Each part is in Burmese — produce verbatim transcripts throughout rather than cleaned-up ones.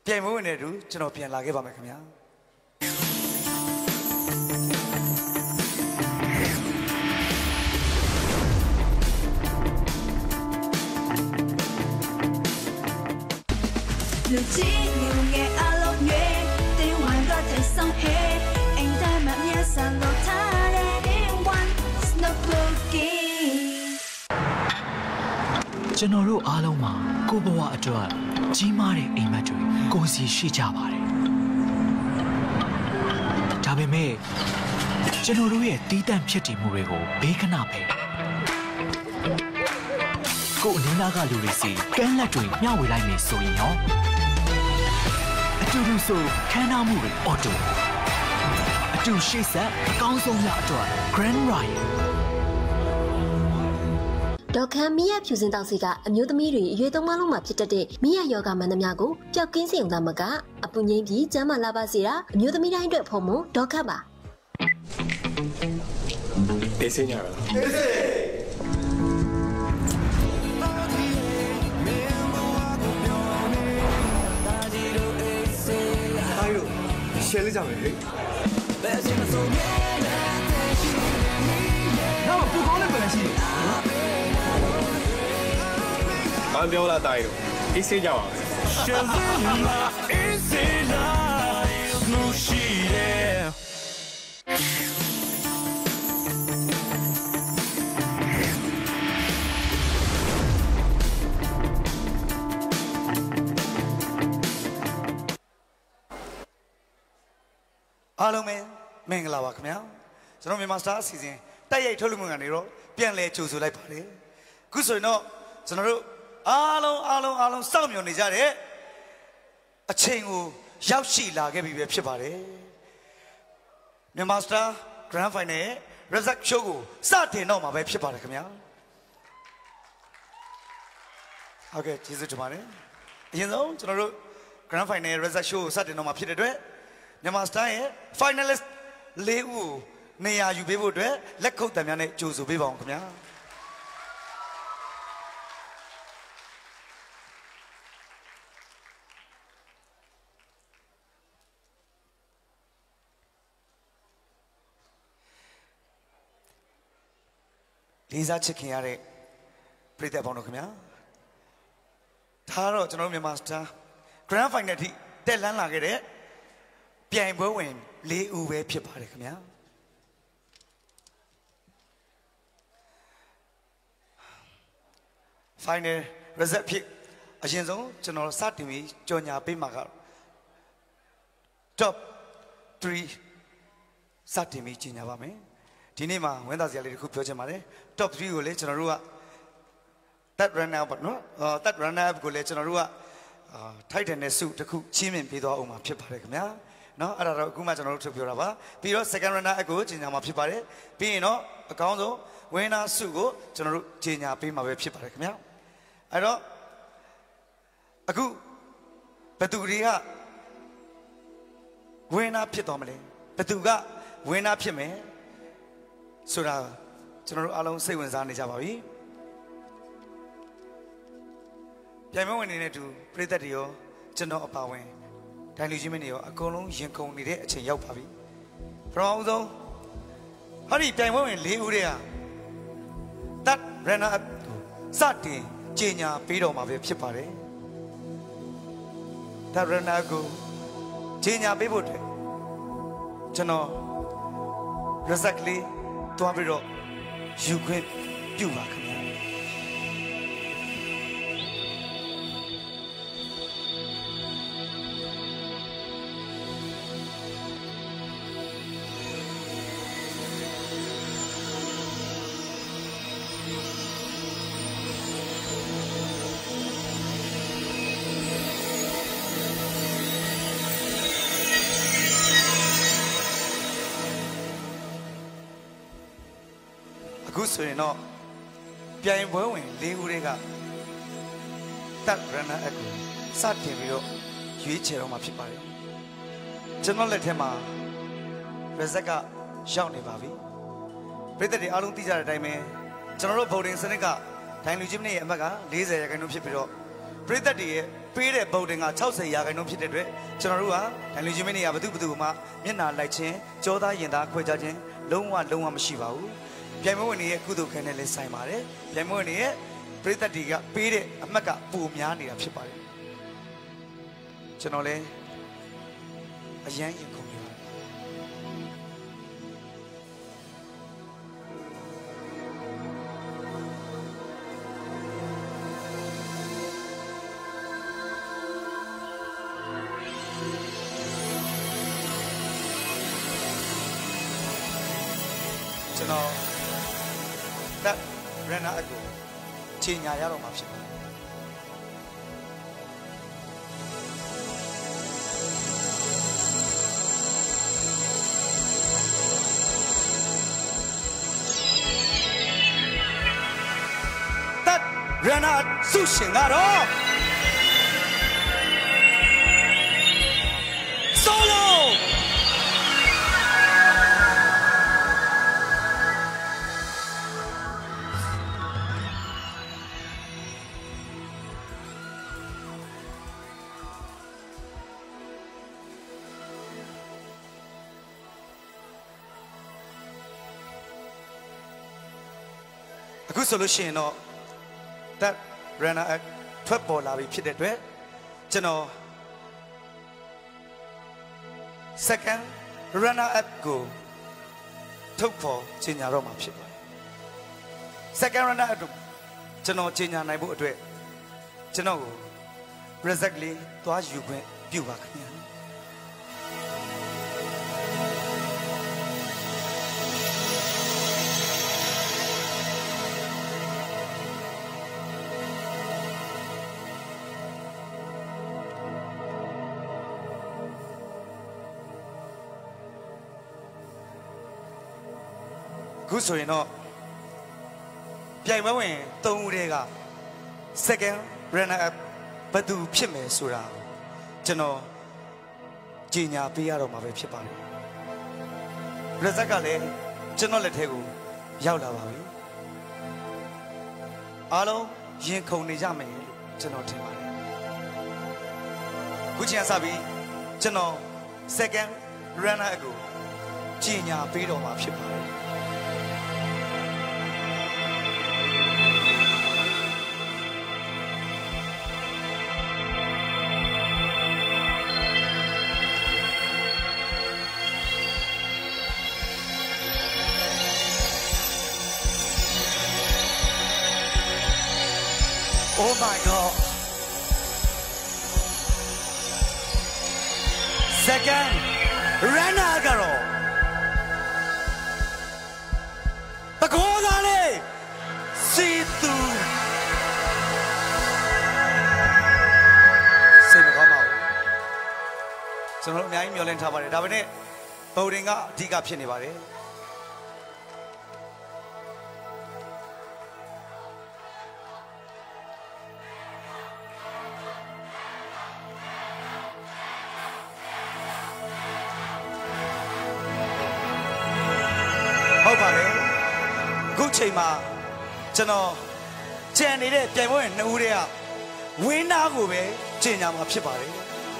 ပြိုင်ပွဲဝင်တဲ့သူကျွန်တော်ပြန်လာခဲ့ပါမယ်ခင်ဗျာလူကြီးလူငယ်အလုံးငယ်တင်းဝိုင်းကတဲ့ဆောင်ဟဲအိမ်တိုင်းမှာမြတ်ဆန်လို့ထားတဲ့တင်းဝိုင်း snow cookie ကျွန်တော်တို့အားလုံးမှာကိုယ့်ဘဝအတွက်ကြီးမားတဲ့အိမ်မက်တွေကိုယ်စီရှိကြပါတယ်ဒါပေမဲ့ကျွန်တော်တို့ရဲ့တီးတန့်ဖြစ်တည်မှုတွေကိုဘေးကနာပဲကိုယ်အနည်းနာကလူတွေစီကမ်းလက်တွေမျှဝေလိုက်နေဆိုရင်ရောအတူတူဆိုခမ်းနားမှုတွေအော်တိုအတူရှိဆက်အကောင်းဆုံးရအတွက် Grand Ryan ဒေါက်ခမ်းမိရဖြူစင်တောက်စီကအမျိုးသမီးတွေအရွယ်သုံးပါးလုံးမှာဖြစ်တတ်တဲ့မိရယောဂမန္တများကိုပျောက်ကင်းစေုံသားမကအပူငိမ့်ပြီးကျန်းမာလာပါစေတာအမျိုးသမီးတိုင်းအတွက်ဖို့မို့ဒေါက်ခတ်ပါအေးစင်းရပါလားအေးစင်းရှယ်လေးကြမယ်လေတော့ပူကောင်းလည်းပဲရှိတယ်ဘာပြောလာတိုင်းတော့အေးစေးကြပါမယ်ရှယ်လေးလာအေးစေးလာစနူရှိတယ်အားလုံးပဲမင်္ဂလာပါခင်ဗျာကျွန်တော်မြန်မာစတာအစီအစဉ်တိုက်ရိုက်ထုတ်လွှင့်မှုကနေတော့ပြန်လဲကြိုဆိုလိုက်ပါတယ်အခုဆိုရင်တော့ကျွန်တော်တို့အားလုံးအားလုံးအားလုံးစောင့်မျှော်နေကြတဲ့အချိန်ကိုရောက်ရှိလာခဲ့ပြီပဲဖြစ်ပါတယ်မြန်မာစတာ Grand Final ရဲ့ Result Show ကိုစတင်တော့မှာပဲဖြစ်ပါတယ်ခင်ဗျာဟုတ်ကဲ့ကျေးဇူးတင်ပါတယ်အရင်ဆုံးကျွန်တော်တို့ Grand Final Result Show ကိုစတင်တော့မှာဖြစ်တဲ့အတွက်မြန်မာစတာရဲ့ finalist လေးဦးကိုနေရာယူပေးဖို့အတွက်လက်ခုပ်တံများနဲ့ကြိုဆိုပေးပါအောင်ခင်ဗျာလေးစားချစ်ခင်ရတဲ့ပရိသတ်ပေါင်းတို့ခင်ဗျာဒါတော့ကျွန်တော်မြန်မာစတာ Grand Final ထိတက်လန်းလာခဲ့တဲ့ပြိုင်ပွဲဝင်လေးဦးပဲဖြစ်ပါတယ်ခင်ဗျာ Final result ဖြစ်အရင်ဆုံးကျွန်တော်စတင်ပြီးကြော်ညာပေးမှာက top three စတင်ပြီးကြီးညာပါမယ်ဒီနေ့မှာဝင်းသားစရာလေးတစ်ခုပြောချင်ပါတယ် top three ကိုလည်းကျွန်တော်တို့က that runner up ပေါ့နော် that runner up ကိုလည်းကျွန်တော်တို့ကထိုက်တယ်နဲ့စုတစ်ခုချင်းမြင်ပေးသွားအောင်မှာဖြစ်ပါတယ်ခင်ဗျာနော်အဲ့ဒါတော့အခုမှကျွန်တော်တို့ထုတ်ပြောတာပါပြီးတော့ second runner up ကိုကြီးညာမှာဖြစ်ပါတယ်ပြီးရင်တော့အကောင်းဆုံး winner စုကိုကျွန်တော်တို့ကြီးညာပေးမှာပဲဖြစ်ပါတယ်ခင်ဗျာအဲ့တော့အခုဘသူတွေက winner ဖြစ်သွားမလဲဘသူက winner ဖြစ်မယ်ဆိုတာကျွန်တော်တို့အားလုံးစိတ်ဝင်စားနေကြပါပြီပြိုင်ပွဲဝင်နေတဲ့သူပြည်သက်တွေရောကျွန်တော်အပါဝင်ဒိုင်လူချင်းမင်းတွေရောအကုန်လုံးရင်ကုန်နေတဲ့အချိန်ရောက်ပါပြီပထမဦးဆုံးဟာဒီပြိုင်ပွဲဝင်၄ဦးတည်းဟာ that runner up စတင်ကြီးညာပေးတော်မှာပဲဖြစ်ပါတယ် that runner up ကိုကြီးညာပေးဖို့အတွက်ကျွန်တော် result လေးတွားပြီးတော့ယူခွင့်ပြုပါခင်ဗျာအခုဆိုရင်တော့ပြိုင်ပွဲဝင်၄ဦးတွေက that runner up ကိုစတင်ပြီးတော့ရွေးချယ်တော့မှာဖြစ်ပါတယ်ကျွန်တော်လက်ထက်မှာ result ကရောက်နေပါပြီပြည်သက်တွေအားလုံးသိကြတဲ့အတိုင်းပဲကျွန်တော်တို့ voting စနစ်ကဒိုင်လူချင်းမင်းရဲ့အမှတ်က၄၀ရာခိုင်နှုန်းဖြစ်ပြီးတော့ပြည်သက်တွေရဲ့ပေးတဲ့ပုံတင်က၆၀ရာခိုင်နှုန်းဖြစ်တဲ့အတွက်ကျွန်တော်တို့ကဒိုင်လူချင်းမင်းတွေကဘသူဘသူမှမျက်နှာလိုက်ခြင်းကြောသားရင်သားခွဲခြားခြင်းလုံးဝလုံးဝမရှိပါဘူးပြိုင်ပွဲဝင်တွေရဲ့ကုသိုလ်ခံနဲ့လည်းဆိုင်ပါတယ်ပြိုင်ပွဲဝင်တွေရဲ့ပရိသတ်တွေကပေးတဲ့အမှတ်ကပိုများနေတာဖြစ်ပါတယ်ကျွန်တော်လည်းအရန်ရင်ခုန်နေပါတယ်ကျွန်တော်တက်ရန်နာအကူချိန်ညာရတော့မှာဖြစ်ပါတယ်တက်ရန်နာဆုရှင်ကတော့ soloအခုဆိုလို့ရှိရင်တော့တက် runner up ထွက်ပေါ်လာပြီဖြစ်တဲ့အတွက်ကျွန်တော် second runner up ကိုထုတ်ပေါ်ကြေညာတော့မှာဖြစ်ပါတယ် second runner up ကျွန်တော်ကြေညာနိုင်ဖို့အတွက်ကျွန်တော်ကို result လေးသွားယူခွင့်ပြုပါခင်ဗျာခုဆိုရင်တော့ပြိုင်ပွဲဝင်သုံးဦးတည်းက second runner up ဘယ်သူဖြစ်မယ်ဆိုတာကျွန်တော်ကြေညာပေးရတော့မှာပဲဖြစ်ပါတယ် result ကလည်းကျွန်တော်လက်ထဲကိုရောက်လာပါပြီအားလုံးရင်ခုန်နေကြမယ်လို့ကျွန်တော်ထင်ပါတယ်ခုချိန်စပြီးကျွန်တော် second runner up ကိုကြေညာပေးတော့မှာဖြစ်ပါတယ်Oh my God. Second runner girl. Pagoda see through. Say me come out. So no, me I'm young thabare. Dabane, bowlinga diga phini bare.ဟုတ်ပါတယ်ခုချိန်မှာကျွန်တော်ကြံနေတဲ့ပြိုင်ပွဲနှစ်ဦးတည်းကဝင်းနာကိုပဲကျင်ညာမှာဖြစ်ပါတယ်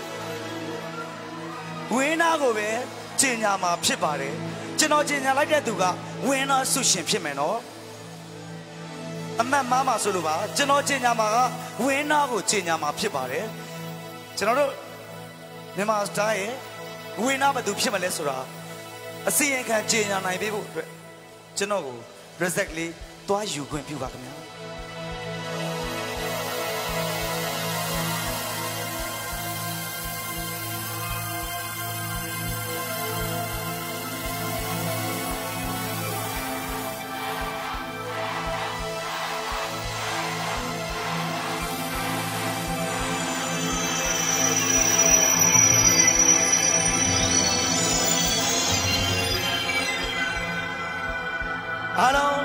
ဝင်းနာကိုပဲကျင်ညာမှာဖြစ်ပါတယ်ကျွန်တော်ကျင်ညာလိုက်တဲ့သူကဝင်းနာဆုရှင်ဖြစ်မယ်နော်အမတ်မားမှာဆိုလို့ပါကျွန်တော်ကျင်ညာမှာကဝင်းနာကိုကျင်ညာမှာဖြစ်ပါတယ်ကျွန်တော်တို့မြန်မာစတားရဲ့ဝင်းနာဘယ်သူဖြစ်မလဲဆိုတာအစီရင်ခံကျင်ညာနိုင်ပေးဖို့အတွက်ကျွန်တော်ကို result လေးသွားယူခွင့်ပြုပါခင်ဗျာအားလုံး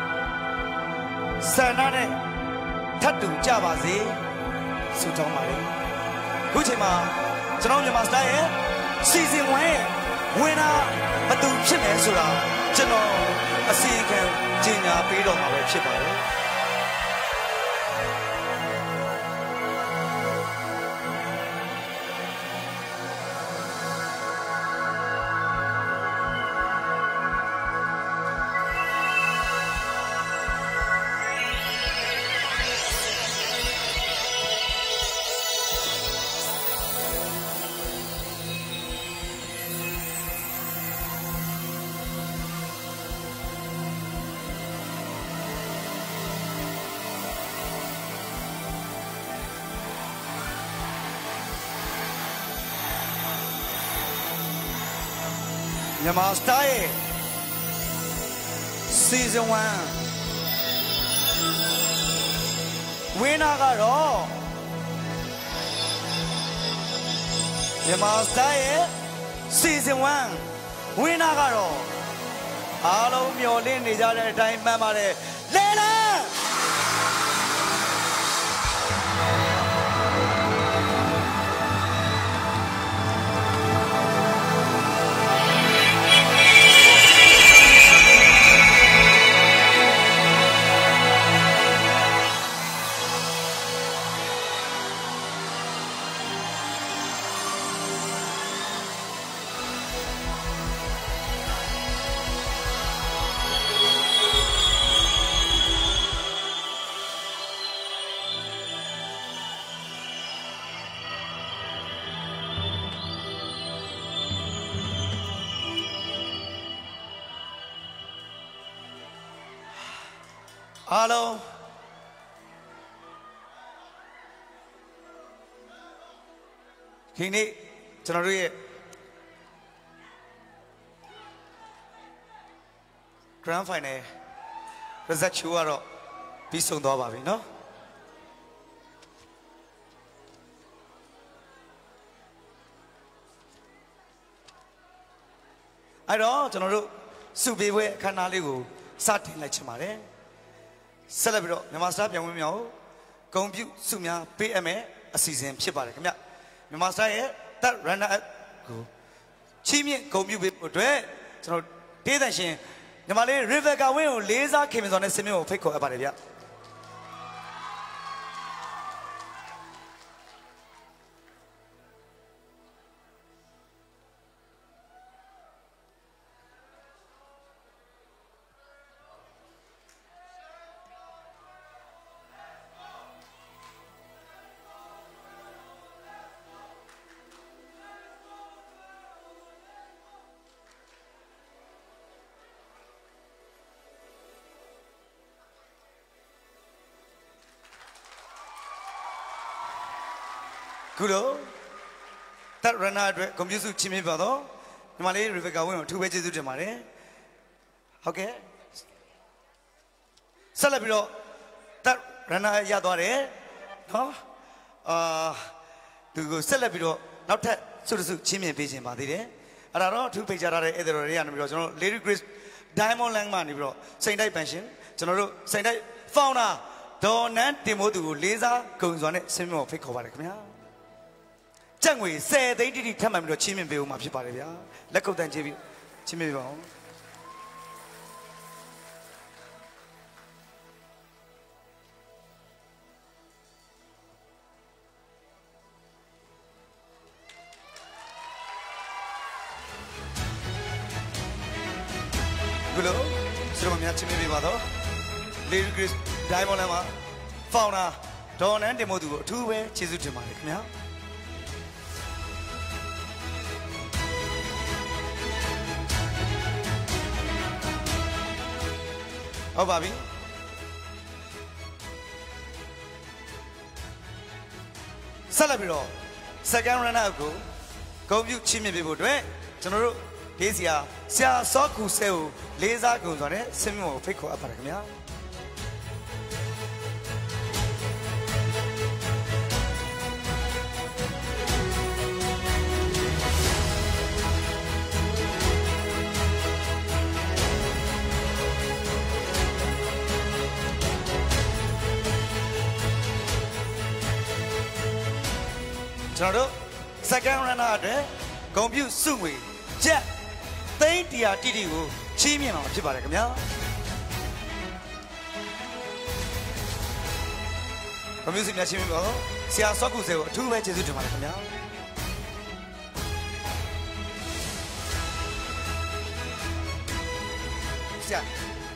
ဆန္ဒနဲ့ထပ်တူကြပါစေဆုတောင်းပါတယ်ခုချိန်မှာကျွန်တော်မြန်မာစတိုင်ရဲ့ season one ရဲ့ winner ဘယ်သူဖြစ်မယ်ဆိုတာကျွန်တော်အစီအခံကြေညာပေးတော့မှာပဲဖြစ်ပါတယ် Myanmar style Season one winner ကတော့ Myanmar style Season one winner ကတော့အားလုံးမျှော်လင့်နေကြတဲ့အတိုင်းမှန်ပါတယ်လေလာအားလုံးဒီနေ့ကျွန်တော်တို့ရဲ့ Grand Final ResultShow ကတော့ပြီးဆုံးသွားပါပြီเนาะအဲ့တော့ကျွန်တော်တို့စုပေးပွဲအခမ်းအနားလေးကိုစတင်လိုက်ချင်ပါတယ်ဆက်လက်ပြီးတော့မြန်မာစတားပြန်ဝင်မြောက်ဂုံပြုစုများပေးအပ်မယ်အစီအစဉ်ဖြစ်ပါတယ်ခင်ဗျမြန်မာစတားရဲ့ That Runner Up ကိုချီးမြှင့်ဂုံပြုပေးဖို့အတွက်ကျွန်တော်ဒေသရှင်ညီမလေး Rebecca ဝင်းကိုလေးစားခင်မင်စွာနဲ့ဆင်မြင့်ကိုဖိတ်ခေါ်အပ်ပါတယ်ဗျခုလို That Runner အတွက်ဂုဏ်ပြုစုချီးမြှင့်ပါတော့ညီမလေး Rebecca ဝင်းကိုအထူးပဲကျေးဇူးတင်ပါတယ်ဟုတ်ကဲ့ဆက်လက်ပြီးတော့ That Runner ရသွားတယ်နော်အာသူကိုဆက်လက်ပြီးတော့နောက်ထပ်ဆုတဆုချီးမြှင့်ပေးခြင်းပါသေးတယ်အဲ့ဒါတော့အထူးဖိတ်ကြားထားတဲ့ဧည့်သည်တော်တွေကနေပြီးတော့ကျွန်တော် Lady Grace Diamond Land မှာနေပြီးတော့စိန်တိုက်ပန်ရှင်ကျွန်တော်တို့စိန်တိုက် Founder ဒေါ်နန်းတင်မိုးသူကိုလေးစားဂုဏ်စွာနဲ့ဆင်မြှင့်ဖို့ဖိတ်ခေါ်ပါတယ်ခင်ဗျာကြက်ငွေဆယ်သိန်းတိတိထပ်မှန်ပြီးတော့ချင်းမြင်ပေးဦးမှာဖြစ်ပါတယ်ဗျာလက်ကုပ်တန်းချပြီးချင်းမြင်ပေးပါဦးဘလို့စရမများချင်းမြင်ပေးပါတော့ Lady Grace Diamond မှာ Founder ဒေါ်နန်းတင်မိုးသူကိုအထူးပဲကျေးဇူးတင်ပါတယ်ခင်ဗျာဟုတ်ပါပြီဆက်လက်ပြီးတော့ second runner up ကိုဂုဏ်ပြုချီးမြှင့်ပေးဖို့အတွက်ကျွန်တော်တို့ဒေးစီယာဆရာစောကူဆဲကိုလေးစားဂုဏ်စွာနဲ့ဆင်မြင့်ကိုဖိတ်ခေါ်အပ်ပါတယ်ခင်ဗျာကျွန်တော်တို့ second runner အတွက်ဂုဏ်ပြုစုငွေကျပ်သိန်းတစ်ရာတိတိကိုချီးမြှင့်အောင်ဖြစ်ပါတယ်ခင်ဗျာဂုဏ်ပြုစုများချီးမြှင့်ပါတော့ဆရာစောကူဆဲကိုအထူးပဲကျေးဇူးတင်ပါတယ်ခင်ဗျာဆရာ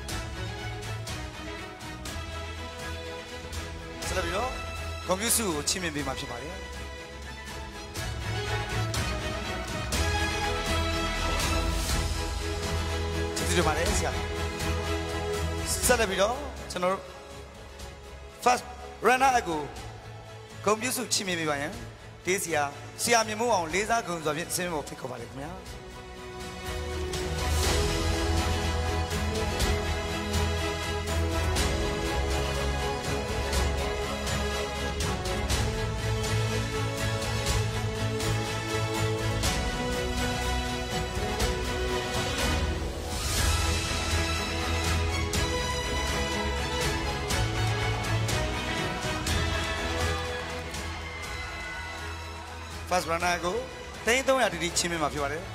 ဆက်လက်ပြီးတော့ဂုဏ်ပြုစုကိုချီးမြှင့်ပေးမှာဖြစ်ပါတယ်ဒီလိုပါလေဆရာဆက်လက်ပြီးတော့ကျွန်တော်တို့ first runner အကိုဂုဏ်ပြုစုချီးမြှင့်ပေးပါရင်ဒေးဆရာဆရာမြင့်မိုးအောင်လေးစားဂုဏ်စွာဖြင့်ဆင်းဖို့ဖိတ်ခေါ်ပါလေခင်ဗျာ first runner ကိုသိန်းသုံးရာတိတိချင်းမြင်မှာဖြစ်ပါတယ်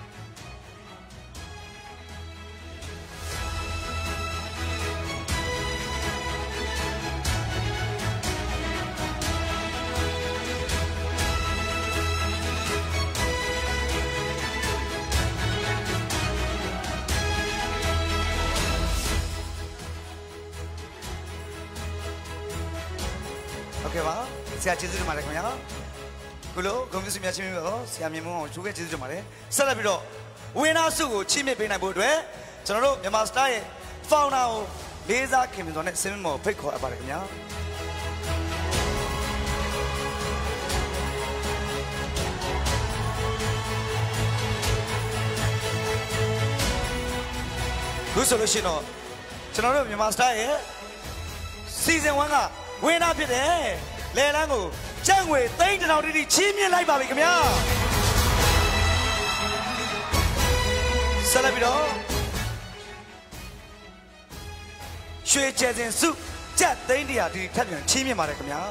โอเคပါဆရာကျေးဇူးတင်ပါတယ်ခင်ဗျာခုလိုဂုဏ်ပြုစုများချင်းမျိုးတော့ဆရာမြင့်မွန်းအောင်ကျိုးခဲ့ကျေးဇူးတင်ပါတယ်ဆက်လက်ပြီးတော့ဝင်းနာစုကိုချီးမြှင့်ပေးနိုင်ဖို့အတွက်ကျွန်တော်တို့မြန်မာစတာရဲ့ founder ကိုလေးစားခင်ဗျာနဲ့ဆင်းမော်ဖိတ်ခေါ်အပ်ပါတယ်ခင်ဗျာခုဆိုလို့ရှိရင်တော့ကျွန်တော်တို့မြန်မာစတာရဲ့ season one ကဝင်းနာဖြစ်တယ်လေလန်းကိုကျန့်ငွေသိန်းတစ်ထောင်တိတိချီးမြှင့်လိုက်ပါပြီခင်ဗျာဆက်လက်ပြီးတော့ရွှေကျဲစင်စုကြက်သိန်းတရာတိတိထပ်ပြန်ချီးမြှင့်ပါတယ်ခင်ဗျာ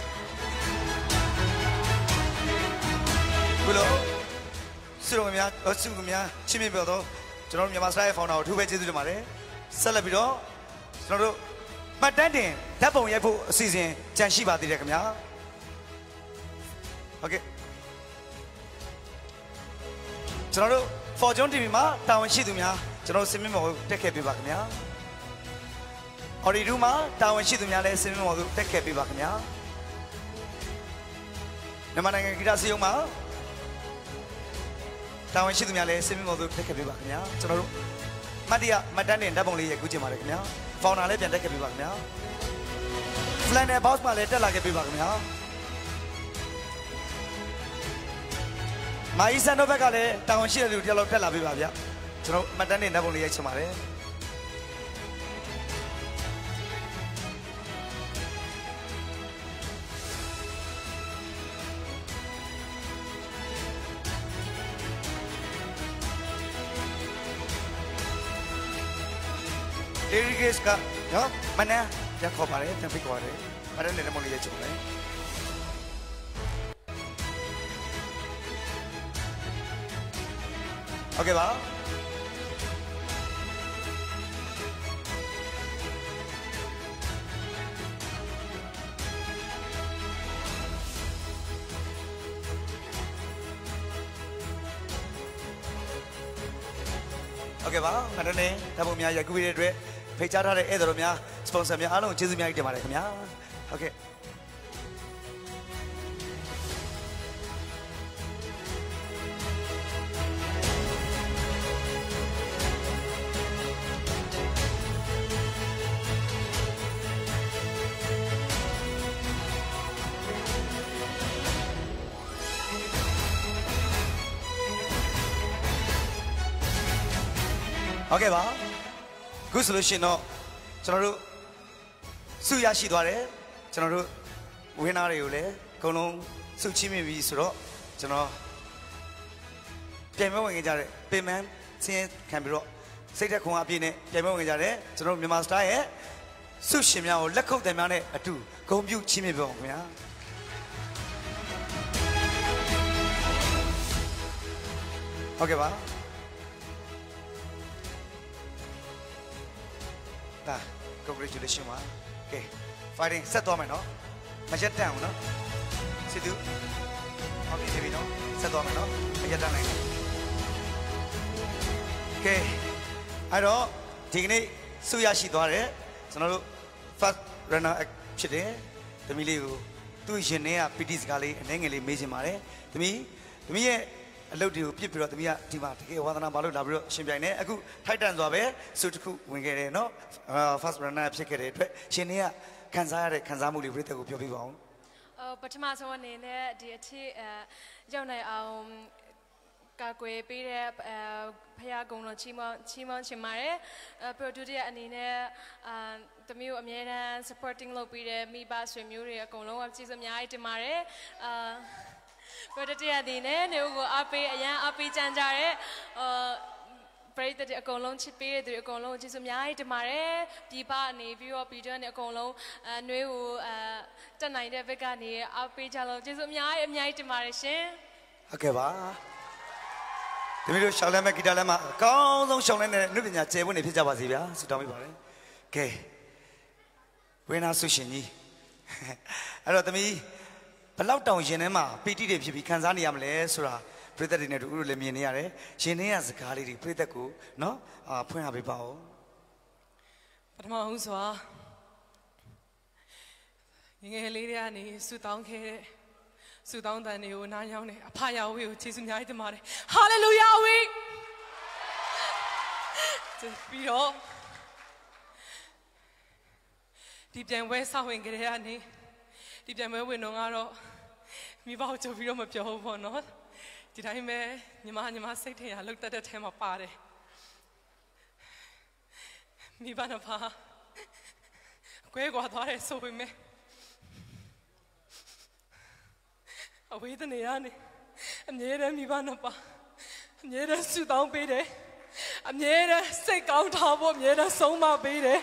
ဘလို့စုတော်များစုကများချီးမြှင့်ပြတော့ကျွန်တော်တို့မြန်မာစတာရဲ့ founder ကိုအထူးပဲကျေးဇူးတင်ပါတယ်ဆက်လက်ပြီးတော့ကျွန်တော်တို့မှတ်တမ်းတင်ဓာတ်ပုံရိုက်ဖို့အစီအစဉ်ကြံရှိပါသေးတယ်ခင်ဗျာโอเคကျွန်တော်တို့ Fortune တီဗီ မှာတာဝန်ရှိသူများကျွန်တော်စင်မင်းမော်ကိုတက်ခဲ့ပေးပါခင်ဗျာ Audio မှာတာဝန်ရှိသူများလည်းစင်မင်းမော်ကိုတက်ခဲ့ပေးပါခင်ဗျာမြန်မာနိုင်ငံဂီတစည်းရုံးမှာတာဝန်ရှိသူများလည်းစင်မင်းမော်ကိုတက်ခဲ့ပေးပါခင်ဗျာကျွန်တော်တို့မတ်တရမတ်တန်းတင်ဓာတ်ပုံလေးရိုက်ကူးချင်ပါတယ်ခင်ဗျာFounder လည်းပြန်တက်ခဲ့ပေးပါခင်ဗျာ Flannel Box မှာလည်းတက်လာခဲ့ပေးပါခင်ဗျာမာအီဆန်တို့ဘက်ကလည်းတာဝန်ရှိတဲ့လူတယောက်လောက်တက်လာပေးပါဗျာကျွန်တော်မှတ်တမ်းနဲ့ဓာတ်ပုံလေးရိုက်ချင်ပါတယ်ဒေရီဂစ်ကနော်မနက်ရခေါ်ပါတယ်တံဖိတ်ခေါ်တယ်မနက်နဲ့ဓာတ်ပုံလေးရိုက်ချင်ပါတယ်โอเคပါโอเคပါငါတို့နေဓာတ်ပုံများရိုက်ကူးပေးတဲ့အတွက်ဖိတ်ကြားထားတဲ့ဧည့်သည်တော်များစပွန်ဆာများအားလုံးကျေးဇူးများတင်ပါတယ်ခင်ဗျာโอเคโอเคပါခုဆိုလို့ရှိရင်တော့ကျွန်တော်တို့စုရရှိသွားတယ်ကျွန်တော်တို့ဝင်းသားတွေကိုလည်းအကုန်လုံးစုချီးမြှင့်ပြီးဆိုတော့ကျွန်တော်ပြန်မဝင်ကြတဲ့ပင်မန်းဆင်းခံပြီးတော့စိတ်သက်ခွန်အားပြည့်နဲ့ပြန်မဝင်ကြတဲ့ကျွန်တော်မြန်မာစတားရဲ့စုရှင်များကိုလက်ခုပ်တယ်များနဲ့အတူဂုဏ်ပြုချီးမြှင့်ပါဦးခင်ဗျာโอเคပါဒါ congratulations ပါ okay fighting ဆက်သွားမယ်နော်မရက်တန့်ဘူးနော်စစ်သူဟုတ်ပြီပြီနော်ဆက်သွားမယ်နော်မရက်တန့်နိုင်ဘူး okay အဲ့တော့ဒီကနေ့စုရရှိသွားတယ်ကျွန်တော်တို့ first runner ဖြစ်တယ်သမီးလေးကိုသူ့ရင်ထဲကပီတီစကားလေးအနေငယ်လေးမေးချင်ပါတယ်သမီးသမီးရဲ့အလုပ်တွေကိုပြစ်ပြီးတော့သမီးကဒီမှာတကယ်ဝါသနာပါလို့လာပြီးတော့ရှင်ပြိုင်နေအခုထိုက်တန်စွာပဲစုတစ်ခုဝင်ခဲ့တယ်နော် first runner ဖြစ်ခဲ့တဲ့အတွက်ရှင်တွေကခံစားရတဲ့ခံစားမှုတွေပြည်သက်ကိုပြောပြပါအောင်အော်ပထမဆုံးအနေနဲ့ဒီအထက်ရောက်နိုင်အောင်ကာကွယ်ပေးတဲ့ဖယားကုံတော်ချီးမွမ်းချီးမွမ်းချင်ပါတယ်ပရိုဒူရဲ့အနေနဲ့အာသမီးကိုအမြဲတမ်း supporting လုပ်ပေးတဲ့မိဘဆွေမျိုးတွေအကုန်လုံးကျေးဇူးအများကြီးတင်ပါတယ်အာပရိုဒူရဲ့အနေနဲ့နေကိုအားပေးအရန်အားပေးကြံကြတဲ့အာပရိသတ်တွေအကုန်လုံးချစ်ပေးတဲ့သူတွေအကုန်လုံးကျေးဇူးအများကြီးတင်ပါတယ်ပြည်ပနေပြီးတော့ပြည်တွင်းနဲ့အကုန်လုံးအဲနှွေးကိုအဲတက်နိုင်တဲ့ဘက်ကနေအားပေးကြလို့ကျေးဇူးအများကြီးအများကြီးတင်ပါတယ်ရှင်ဟုတ်ကဲ့ပါဒီလိုရှောင်းလဲမဲ့ဂီတာလဲမှာအကောင်းဆုံးရှောင်းလဲတဲ့နှုတ်ပညာကျယ်ပွင့်နေဖြစ်ကြပါစေဗျာဆုတောင်းပေးပါမယ်ကဲဝိနာဆုရှင်ကြီးအဲ့တော့သမီးဘလောက်တောင်ရင်ထဲမှာပီတိတွေဖြစ်ပြီးခံစားနေရမလဲဆိုတာပရိသတ်တွေနဲ့တို့တို့လည်းမြင်နေရတယ်ရင်ထဲကစကားလေးတွေပရိသတ်ကိုနော်အာဖွင့်ရပေးပါဦးပထမဦးစွာငငယ်လေးတွေကနေဆုတောင်းခဲ့တဲ့ဆုတောင်းတန်တွေကိုနားရောက်နေအဖယာဝေကိုကျေးဇူးများတင်ပါတယ်ဟာလေလုယာဝေပြီးတော့ဒီပြန်ဝဲဆောက်ဝင်ကြတဲ့ကနေဒီပြန်ဝဲဝင်တော့ကတော့မိဘကိုကြိုပြီးတော့မပြောဘူးပေါ့နော်ဒီတိုင်းပဲညီမညီမစိတ်ထင်ရလောက်တက်တဲ့ထဲမှာပါတယ်မိဘနှစ်ဖာကွဲကွာသွားတယ်ဆိုပေမဲ့အဝေးတနေရနေအမြဲတမ်းမိဘနှစ်ပါအမြဲတမ်းဆုတောင်းပေးတယ်အမြဲတမ်းစိတ်ကောင်းထားဖို့အမြဲတမ်းဆုံးမပေးတယ်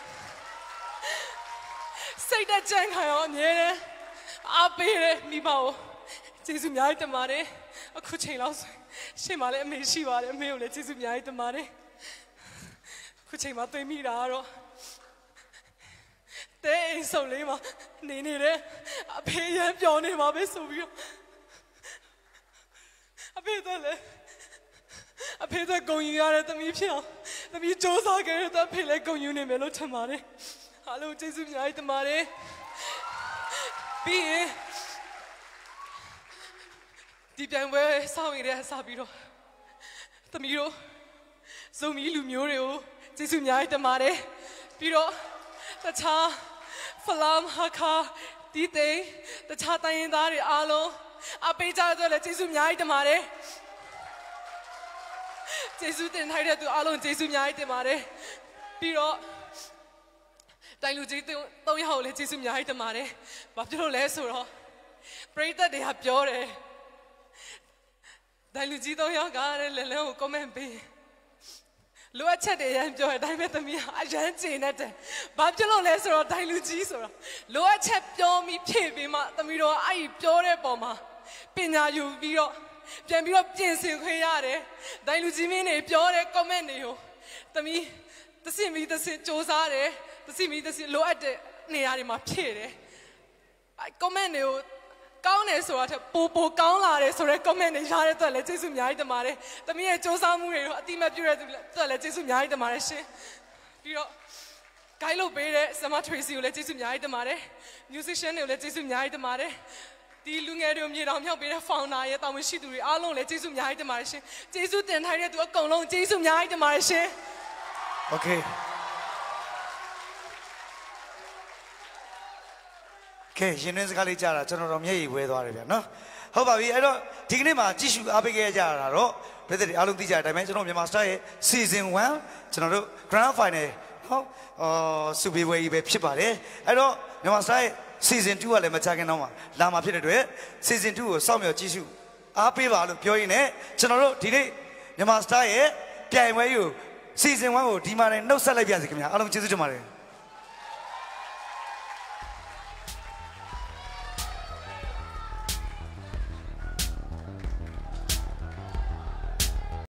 စိတ်တကြံခံရောအမြဲတမ်းအားပေးတယ်မိဘကိုကျေးဇူးများတင်ပါတယ်အခုချိန်လောက်ဆိုရှေ့မှာလည်းအမေရှိပါတယ်အမေကိုလည်းကျေးဇူးများတင်ပါတယ်အခုချိန်မှာသိမိတာကတော့တဲ့အိမ်ဆုံလေးမှာနေနေတယ်အဖေရန်ပြောနေမှာပဲဆိုပြီးတော့အဖေတော့လေအဖေတော့ဂုံယူရတဲ့သမီးဖြစ်အောင်သမီးစူးစမ်းခဲ့တဲ့အဖေလည်းဂုံယူနေမယ်လို့ထင်ပါတယ်အားလုံးကျေးဇူးများတင်ပါတယ်ပြီးရင်ဒီပြန်ပွဲစောင့်ရတဲ့အစားပြီးတော့သမီးတို့ဇုံမီလူမျိုးတွေကိုကျေးဇူးများတင်ပါတယ်ပြီးတော့တခြားဖလမ်ဟာခါဒီတေတခြားတိုင်းရင်းသားတွေအားလုံးအပေးကြတဲ့လည်းကျေးဇူးများတင်ပါတယ်ကျေးဇူးတင်ထိုက်တဲ့သူအားလုံးကျေးဇူးများတင်ပါတယ်ပြီးတော့တိုင်လူကြီးသုံးယောက်လည်းကျေးဇူးများတင်ပါတယ်ဘာဖြစ်လို့လဲဆိုတော့ပရိသတ်တွေကပြောတယ်တိုင်လူကြီးသုံးယောက်ကလည်းလလန်းကို comment ပေးလိုအပ်ချက်တွေရမ်းပြောတဲ့အတိုင်းပဲသမီးအရန်ကျင်တဲ့ဘာဖြစ်လို့လဲဆိုတော့တိုင်လူကြီးဆိုတော့လိုအပ်ချက်ပြောပြီးဖြည့်ပြီးမှသမီးတို့အဲ့ဒီပြောတဲ့ပုံမှာပညာယူပြီးတော့ပြန်ပြီးတော့ပြင်ဆင်ခွင့်ရတယ်တိုင်လူကြီးမင်းတွေပြောတဲ့ comment တွေကိုသမီးသစင်မီသစင်စူးစမ်းတယ်သစင်မီသစင်လိုအပ်တဲ့နေရာတွေမှာဖြည့်တယ်အဲ့ comment တွေကိုကောင်းတယ်ဆိုတာထက်ပိုပိုကောင်းလာတယ်ဆိုတဲ့ comment တွေရတဲ့အတွက်လည်းကျေးဇူးအများကြီးတင်ပါတယ်။သမီးရဲ့စူးစမ်းမှုတွေကိုအတိမတ်ပြုတဲ့အတွက်လည်းကျေးဇူးအများကြီးတင်ပါတယ်ရှင်။ပြီးတော့ guide လုပ်ပေးတဲ့ Summer Tracy ကိုလည်းကျေးဇူးအများကြီးတင်ပါတယ်။ musician တွေကိုလည်းကျေးဇူးအများကြီးတင်ပါတယ်။ဒီလူငယ်တွေကိုမြေတောင်မြောက်ပေးတဲ့ founder ရဲ့တာဝန်ရှိသူတွေအားလုံးလည်းကျေးဇူးအများကြီးတင်ပါတယ်ရှင်။ကျေးဇူးတင်ထိုင်တဲ့သူအကုန်လုံးကျေးဇူးအများကြီးတင်ပါတယ်ရှင်။ Okayကဲရင်တွင်းစကားလေးကြားတာကျွန်တော်တို့မျက်ရည်ဝဲသွားတယ်ဗျာနော်ဟုတ်ပါပြီအဲ့တော့ဒီကနေ့မှာကြည့်ရှုအားပေးခဲ့ကြတာတော့ပြည်သက်တွေအားလုံးသိကြတဲ့အတိုင်းပဲကျွန်တော်မြန်မာ Star ရဲ့ Season one ကျွန်တော်တို့ Grand Final ဟုတ်အော်စုပေးပွဲကြီးပဲဖြစ်ပါတယ်အဲ့တော့မြန်မာ Star ရဲ့ Season two ကလည်းမချခင်တော့မှလာမှာဖြစ်တဲ့အတွက် Season two ကိုစောင့်မျှော်ကြည့်ရှုအားပေးပါလို့ပြောရင်းနဲ့ကျွန်တော်တို့ဒီနေ့မြန်မာ Star ရဲ့ပြိုင်ပွဲကြီးကို Season one ကိုဒီမှာနဲ့နှုတ်ဆက်လိုက်ပါစီခင်ဗျာအားလုံးကျေးဇူးတင်ပါတယ်